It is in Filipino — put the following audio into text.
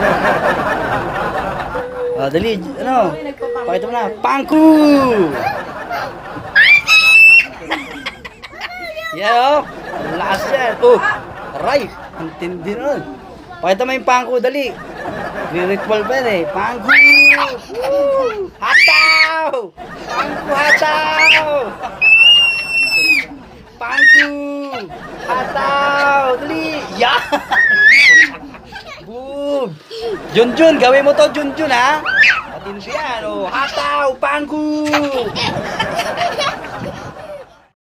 Dali, ano? Pakita mo na. Pangku! Yan, oh. Lakas yan. Oh, aray. Ang tindi nun. Pakita mo yung pangku, dali. Re-ritual pa yan eh. Pangku! Hataw! Pangku, hataw! Pangku! Hataw! Dali! Yan! Boom! Junjun, gawin mo to, Junjun, ha? Patindi yan, oh. Hataw! Pangku!